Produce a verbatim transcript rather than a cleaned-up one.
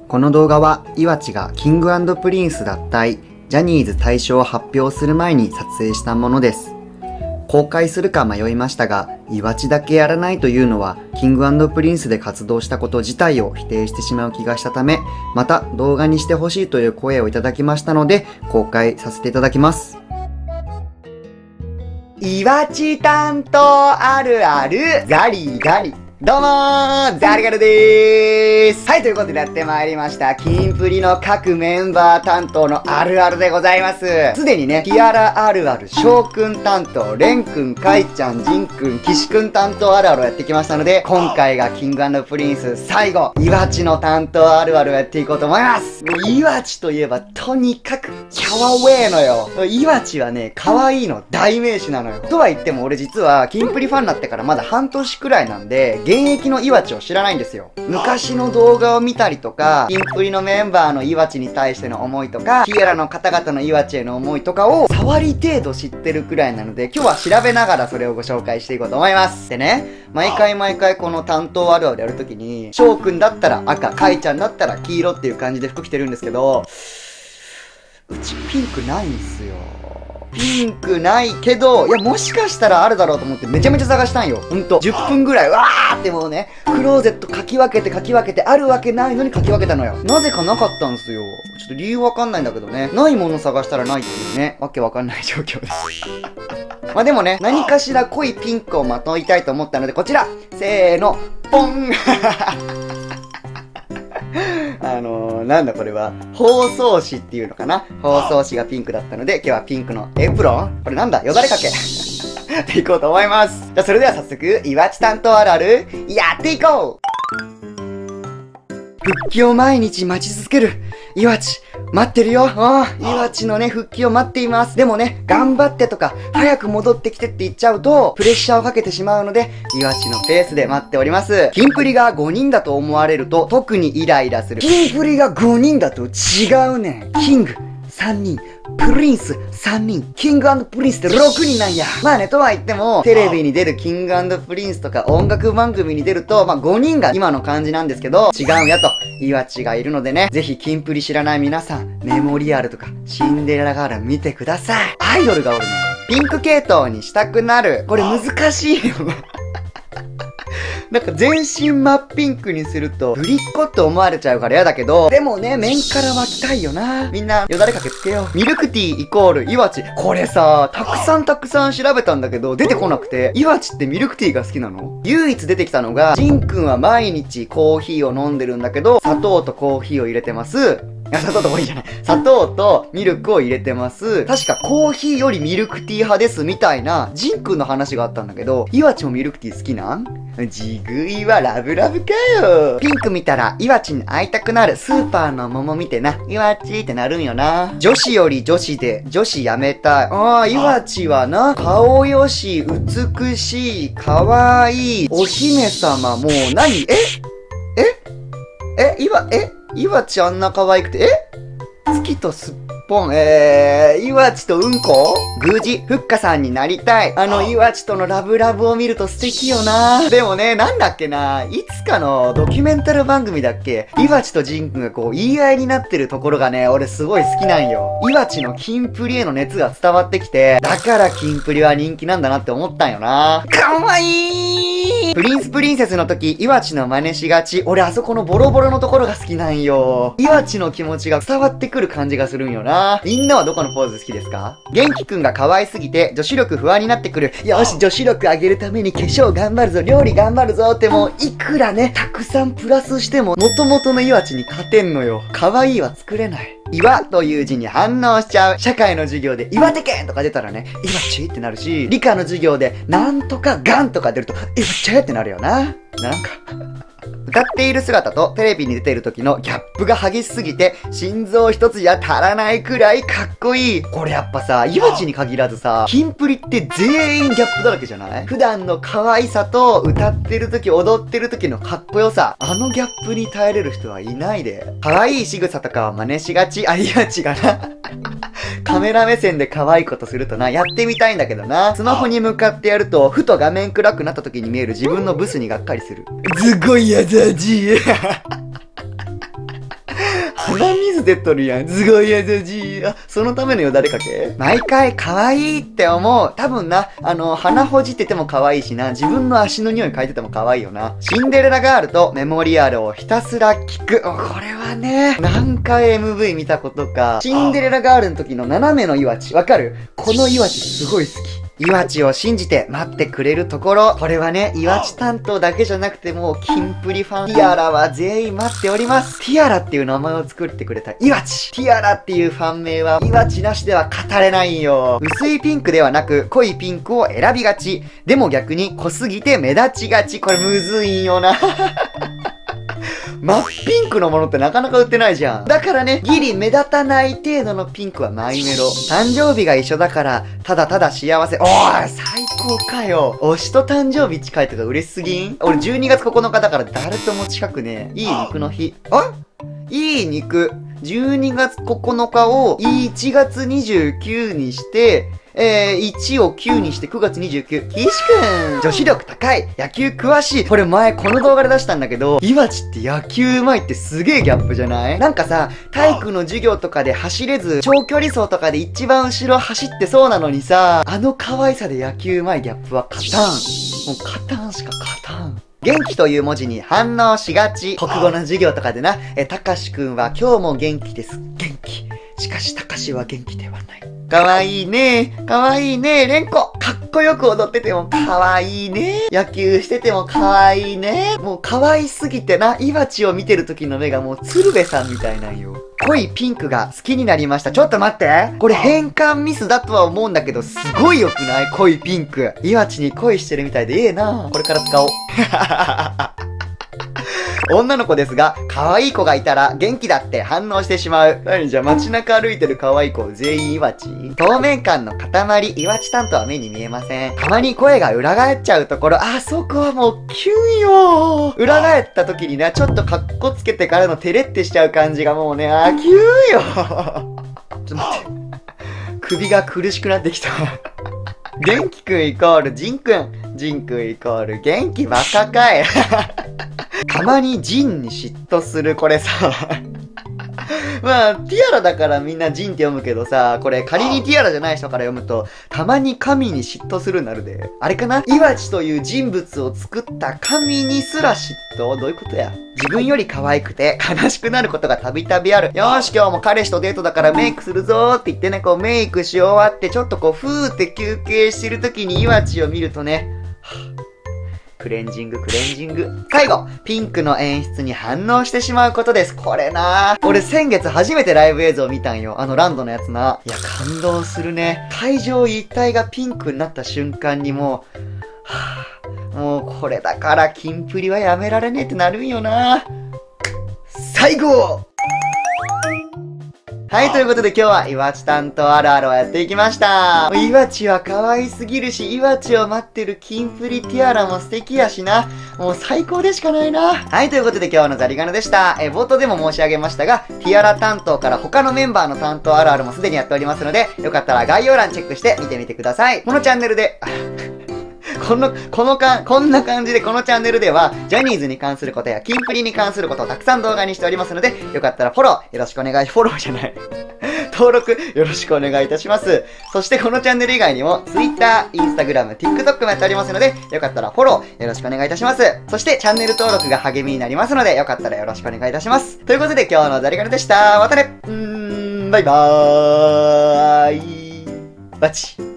この動画は、いわちが キング&プリンス脱退、ジャニーズ退所を発表する前に撮影したものです。公開するか迷いましたが、いわちだけやらないというのは、キング&プリンスで活動したこと自体を否定してしまう気がしたため、また動画にしてほしいという声をいただきましたので、公開させていただきます。いわち担当あるある、ガリガリ。どうもー、ザリガルでーす。はい、ということでやってまいりました。キンプリの各メンバー担当のあるあるでございます。すでにね、キアラあるある、翔くん担当、レンくん、カイちゃん、ジンくん、キシくん担当あるあるをやってきましたので、今回がキング&プリンス最後、いわちの担当あるあるをやっていこうと思います。もういわちといえば、とにかく、キャワウェイのよ。いわちはね、可愛いの代名詞なのよ。とは言っても俺実は、キンプリファンになってからまだ半年くらいなんで、現役のいわちを知らないんですよ。昔の動画を見たりとか、キンプリのメンバーのいわちに対しての思いとか、ティアラの方々のいわちへの思いとかを、触り程度知ってるくらいなので、今日は調べながらそれをご紹介していこうと思います。でね、毎回毎回この担当あるあるやるときに、翔くんだったら赤、カイちゃんだったら黄色っていう感じで服着てるんですけど、うちピンクないんすよ。ピンクないけど、いや、もしかしたらあるだろうと思ってめちゃめちゃ探したんよ。ほんと。じゅっぷんぐらい、わーってもうね、クローゼットかき分けてかき分けて、あるわけないのにかき分けたのよ。なぜかなかったんすよ。ちょっと理由わかんないんだけどね。ないもの探したらないっていうね、わけわかんない状況です。まあでもね、何かしら濃いピンクをまといたいと思ったので、こちらせーの、ポンあのー、なんだこれは、包装紙っていうのかな、包装紙がピンクだったので、今日はピンクのエプロン、これなんだ、よだれかけっていこうと思います。じゃあそれでは早速、いわち担当あるある、やっていこう。復帰を毎日待ち続ける。いわち、待ってるよ。ああ、いわちのね、復帰を待っています。でもね、頑張ってとか、早く戻ってきてって言っちゃうと、プレッシャーをかけてしまうので、いわちのペースで待っております。キンプリがごにんだと思われると、特にイライラする。キンプリがごにんだと違うね。キングさんにん。プリンスさんにん、キング&プリンスってろくにんなんや。まあね、とは言っても、テレビに出るキング&プリンスとか音楽番組に出ると、まあごにんが今の感じなんですけど、違うんやと、いわちがいるのでね、ぜひキンプリ知らない皆さん、メモリアルとかシンデレラガール見てください。アイドルがおるね。ピンク系統にしたくなる。これ難しいよ。なんか全身真っピンクにすると、ぶりっ子って思われちゃうから嫌だけど、でもね、面から湧きたいよな。みんな、よだれかけつけよう。ミルクティーイコールいわち。これさ、たくさんたくさん調べたんだけど、出てこなくて、いわちってミルクティーが好きなの？唯一出てきたのが、ジンくんは毎日コーヒーを飲んでるんだけど、砂糖とコーヒーを入れてます。いや、砂糖とコーヒーじゃない。砂糖とミルクを入れてます。確かコーヒーよりミルクティー派ですみたいな、ジンくんの話があったんだけど、いわちもミルクティー好きなん？ジグイはラブラブかよ。ピンク見たら、いわちに会いたくなる。スーパーの桃見てな、いわちってなるんよな。女子より女子で、女子やめたい。ああ、いわちはな、顔よし、美しい、かわいい、お姫様、もう何？えええいわ、えいわちあんな可愛くて、え月とすっぽん、えー、いわちとうんこ宮司ふっかさんになりたい。あのいわちとのラブラブを見ると素敵よな。でもね、なんだっけな、いつかのドキュメンタル番組だっけ、いわちとジンくんがこう言い合いになってるところがね、俺すごい好きなんよ。いわちのキンプリへの熱が伝わってきて、だからキンプリは人気なんだなって思ったんよな。かわいい。プリンスプリンセスの時、いわちの真似しがち。俺あそこのボロボロのところが好きなんよ。いわちの気持ちが伝わってくる感じがするんよな。みんなはどこのポーズ好きですか？元気くんが可愛すぎて女子力不安になってくる。よし、女子力上げるために化粧頑張るぞ、料理頑張るぞってもういくらね、たくさんプラスしても元々のいわちに勝てんのよ。可愛いは作れない。岩という字に反応しちゃう。社会の授業で岩手県とか出たらね、いわちってなるし、理科の授業でなんとかがんとか出ると、いわちゃってなるよな。なんか。歌っている姿とテレビに出ている時のギャップが激しすぎて、心臓一つじゃ足らないくらいかっこいい。これやっぱさ、いわちに限らずさ、キンプリって全員ギャップだらけじゃない？普段の可愛さと歌ってる時、踊ってる時のかっこよさ。あのギャップに耐えれる人はいないで。可愛い仕草とかは真似しがち。あ、いわちがな。カメラ目線で可愛いことするとな、やってみたいんだけどな。スマホに向かってやると、ふと画面暗くなった時に見える自分のブスにがっかりする。すごい優しい。 鼻水出とるやん。すごい優しい。あ、そのためのよだれかけ？毎回可愛いって思う。多分な、あの、鼻ほじってても可愛いしな、自分の足の匂い嗅いでても可愛いよな。シンデレラガールとメモリアルをひたすら聞く。これはね、何回 エムブイ 見たことか。シンデレラガールの時の斜めの岩地。わかる？この岩地すごい好き。岩地を信じて待ってくれるところ。これはね、岩地担当だけじゃなくてもう、キンプリファン、ティアラは全員待っております。ティアラっていう名前を作ってくれた岩地。ティアラっていうファン名は、岩地なしでは語れないよ。薄いピンクではなく、濃いピンクを選びがち。でも逆に濃すぎて目立ちがち。これむずいんよな。真っピンクのものってなかなか売ってないじゃん。だからね、ギリ目立たない程度のピンクはマイメロ。誕生日が一緒だから、ただただ幸せ。おーい、最高かよ。推しと誕生日近いとか嬉しすぎん？俺じゅうにがつここのかだから誰とも近くね。いい肉の日。あ？いい肉。じゅうにがつここのかをいちがつにじゅうくにして、えー、いちをきゅうにしてくがつにじゅうく。岸くん女子力高い野球詳しいこれ前この動画で出したんだけど、岩地って野球上手いってすげえギャップじゃない？なんかさ、体育の授業とかで走れず、長距離走とかで一番後ろ走ってそうなのにさ、あの可愛さで野球上手いギャップは勝たん。もう勝たんしか勝たん。元気という文字に反応しがち。国語の授業とかでな、え、たかしくんは今日も元気です。元気。しかしたかしは元気ではない。かわいいね。かわいいね。レンコ。かっこよく踊っててもかわいいね。野球しててもかわいいね。もうかわいすぎてな、岩地を見てる時の目がもう鶴瓶さんみたいなんよ。濃いピンクが好きになりました。ちょっと待って。これ変換ミスだとは思うんだけど、すごい良くない？濃いピンク。岩地に恋してるみたいでええな。これから使おう。女の子ですが、可愛い子がいたら元気だって反応してしまう。何じゃあ街中歩いてる可愛い子全員岩地？透明感の塊、岩地担当は目に見えません。たまに声が裏返っちゃうところ、あそこはもうキュンよー。裏返った時にな、ちょっとカッコつけてからのテレってしちゃう感じがもうね、あーキュンよー。ちょっと待って。首が苦しくなってきた。元気くんイコールジンくん。ジンくんイコール元気バカかい。たまにジンに嫉妬する。これさ。まあ、ティアラだからみんなジンって読むけどさ、これ仮にティアラじゃない人から読むと、たまに神に嫉妬するになるで。あれかな？岩地という人物を作った神にすら嫉妬？どういうことや？自分より可愛くて悲しくなることがたびたびある。よーし、今日も彼氏とデートだからメイクするぞーって言ってね、こうメイクし終わって、ちょっとこう、ふーって休憩してる時に岩地を見るとね、はぁクレンジング、クレンジング。最後、ピンクの演出に反応してしまうことです。これなぁ。俺先月初めてライブ映像見たんよ。あのランドのやつな。いや、感動するね。会場一体がピンクになった瞬間にもう、はぁ、もうこれだからキンプリはやめられねえってなるんよな。最後はい、ということで今日は岩地担当あるあるをやっていきました。岩地は可愛すぎるし、岩地を待ってるキンプリティアラも素敵やしな。もう最高でしかないな。はい、ということで今日のザリガナでした。え、冒頭でも申し上げましたが、ティアラ担当から他のメンバーの担当あるあるもすでにやっておりますので、よかったら概要欄チェックして見てみてください。このチャンネルで、この、このかん、こんな感じでこのチャンネルでは、ジャニーズに関することやキンプリに関することをたくさん動画にしておりますので、よかったらフォローよろしくお願い、フォローじゃない。登録よろしくお願いいたします。そしてこのチャンネル以外にも、Twitter、Instagram、TikTok もやっておりますので、よかったらフォローよろしくお願いいたします。そしてチャンネル登録が励みになりますので、よかったらよろしくお願いいたします。ということで今日のザリガネでした。またね。うーん、バイバーイ。バチ。